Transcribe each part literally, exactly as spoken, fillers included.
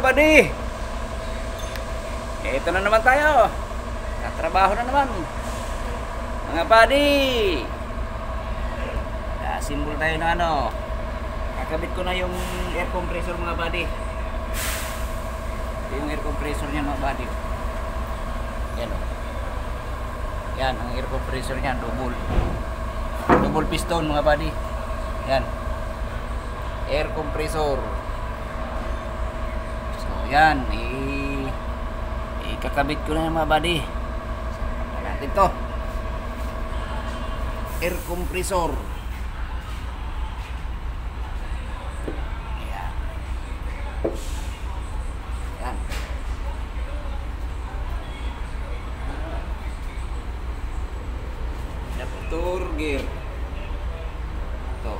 buddy. Ito na naman tayo. Katrabaho na naman. Mga buddy. Simbol tayo ng ano. Kakabit ko na yung air compressor mga buddy. Ito yung air compressor niya mga buddy. Yan o. Yan ang air compressor niya. Double. Double piston mga buddy. Yan. Air compressor. So yan. I ikakabit ko na yung mga buddy. Saan natin to? Air compressor. Yan. Adapter gear. Ito.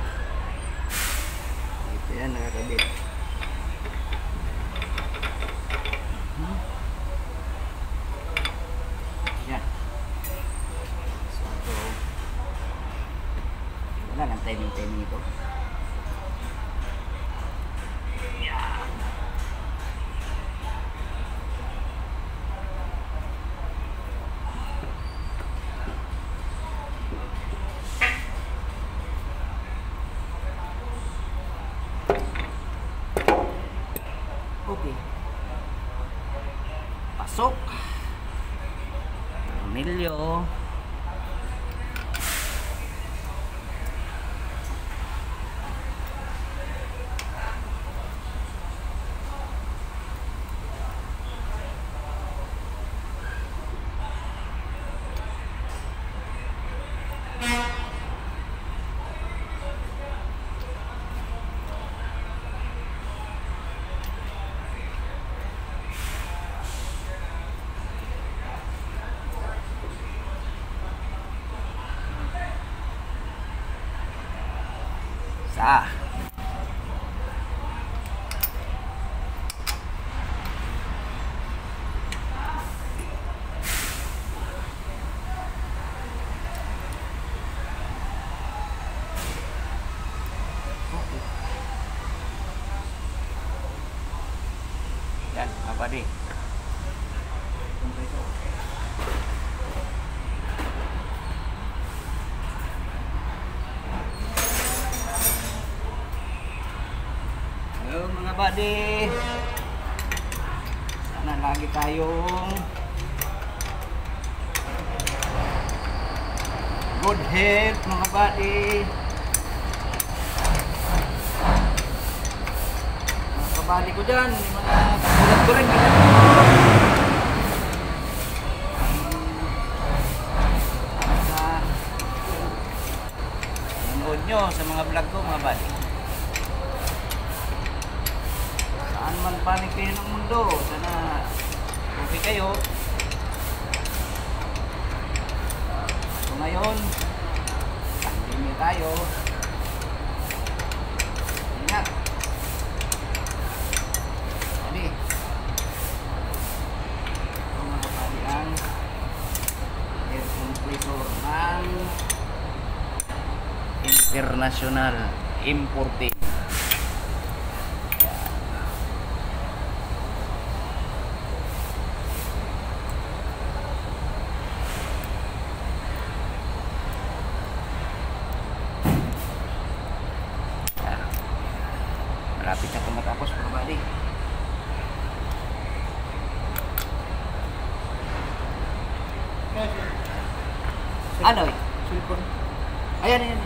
Ito yan nakakabit. Hmm. Yan. So, ito. Wala lang timing-timing ito. Okay. Pasok. Tornilyo. Sa yan mga buddy. Hello mga buddy. Sana lagi tayong good health mga buddy. Mga kabali ko dyan, mga kagulat ko rin. Sa nanood nyo sa mga vlog ko mga buddy. Saan man panig kayo ng mundo, sana okay kayo. So ngayon, pandemya tayo. Ingat. Jadi, ito mga kapalian, air compressor ng international importing. Malapit na tumatapos mga buddy. Ano eh? Silicone. Ayan, ayan.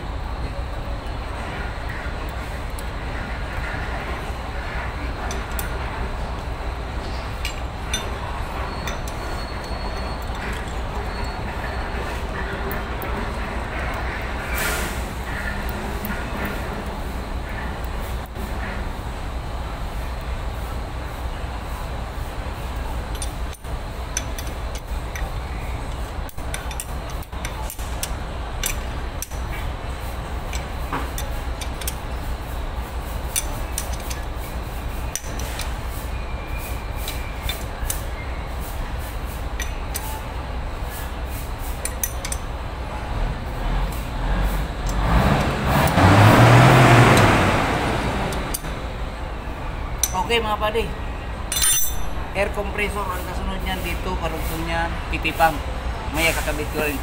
Okay mga buddy. air compressor ang kasunod niyan dito, karugtong niyan, pitipam. Maya kakabit ko rin.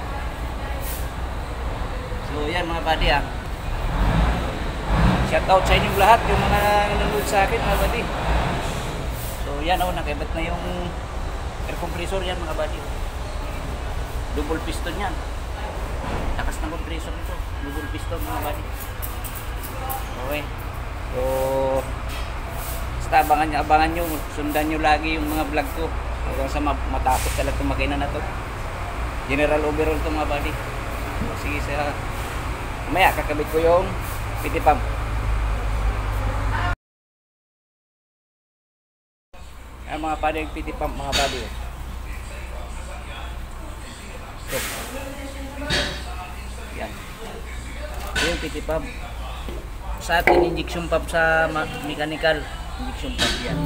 So yan mga buddy ah. Shout out sa inyong lahat, yung mga nanonood sa akin mga buddy. So yan oh, nakaibat na yung air compressor yan mga buddy. Double piston yan. Lakas ng compressor nito. Double piston mga buddy. Okay. So basta abangan nyo, abangan nyo, sundan nyo lagi yung mga vlog ko. Hanggang sa matapos talaga itong makina na to. General overall to mga buddy. So, sige sa mamaya kakabit ko yung pitipam. Ay mga buddy, yung pitipam mga buddy. So, yan. Yung pitipam. Sa atin injection pump sa mechanical, injection pump yan.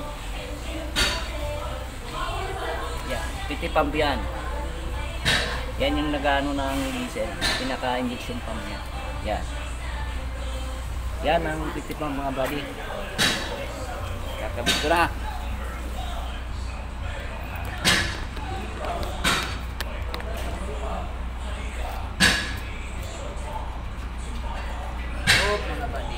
Yan, pitipam yan. Yan yung nag-ano ng diesel, pinaka-injection pump niya. Yan. Yan ang pitipam mga buddy. Kakabit ko na. Oh, mga buddy.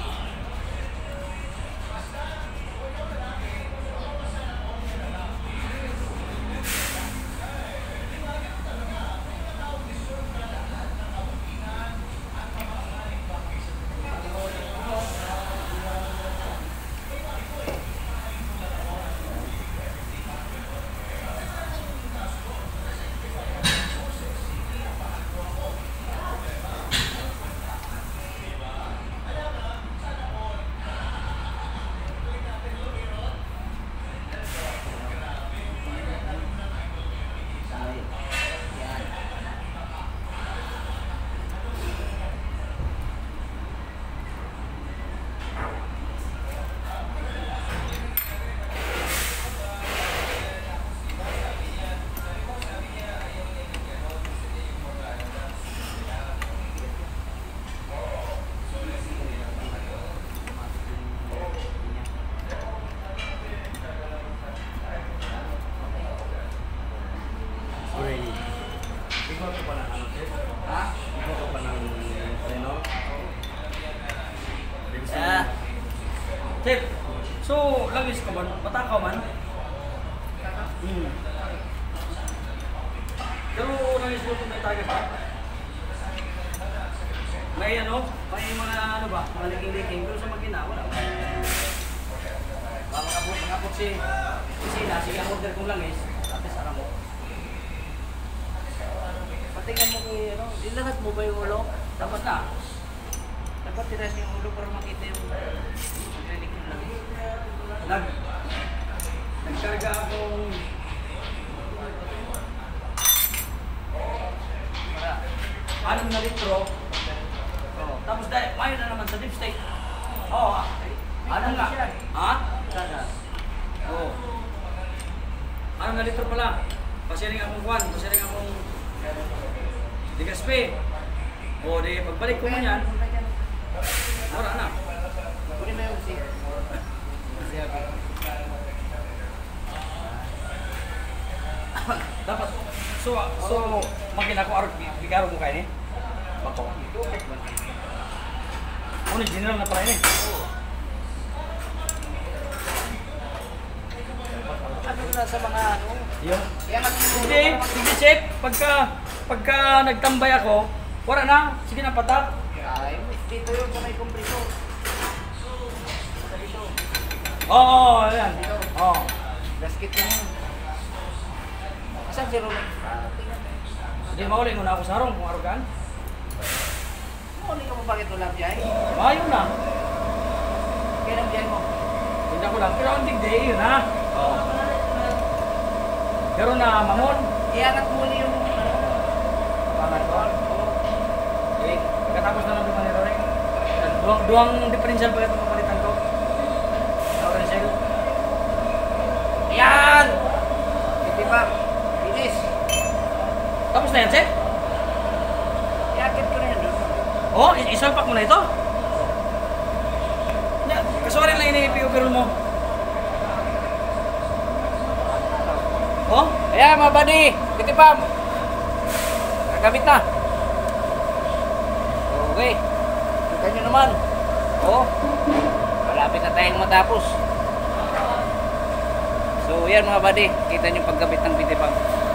Ikaw ko pa ng ano, Chef? Ha? Ikaw ko pa ng Reno? Ah. Chef, so, lagis ka man? Matakaw man? Hmm. Pero, lagis mo kung may target ba? May ano? May mga ano ba? Mga liking-liking. Pero sa magina, wala ba? Baka kapot, kapot si Sina, sige ang order kong langis. Tapos sarang mo. Patingnan mo kay ano, ilahat mo ba yung ulo? Dapat na. Dapat tiras yung ulo para makita yung maglilik yung langis. Nag nagkarga akong Para, anim na litro. oh, Tapos dahil, mayo na naman sa dipstick. Oo, ah. Ano nga? Ha? sada. Oo. Anim na litro pala. Pasiring akong kwan, pasiring akong digaspe. O, di pagbalik ko man yan, wala na. Kunin mo yung si. Siya. Dapat, so, so, magina ko arot, bigaro mo kayo eh. Bako. Ano, general na pala yun eh. Ano na sa mga ano? Yung, Yan ang hindi, sige check, pagka, pagka nagtambay ako, wala na, sige na patak. Ay, dito yung sa may kompresor. Dito. Oo, oh, ayan. Oo. Oh. Gasket na yun. Asan si Romy? Hindi, mauling muna ako sa harong kung arogan. Muli ka mo bakit wala biyay? Mayo na. Kaya ang biyay mo? Hindi ko lang, pero ang digday, yun ha. Oo. Pero na, mamon. Iangat muli yung ano. Pangat ko. Eh, pagkatapos na lang duman ni Rory. Duwang, duwang differential pa ito papalitan ko. Differential. Ayan! Hindi ba? Finish. Tapos na yan, Seth? Iakit ko na yan doon. Oo, oh, isalpak mo na ito. Yeah, kasuwarin lang ini-overall mo. Oh? Ayan mga buddy, bitipam. Kakabit na. Okay. Kita nyo naman. Oh. Malapit na tayong matapos. So yan mga buddy, kita nyo pagkabit ng bitipam.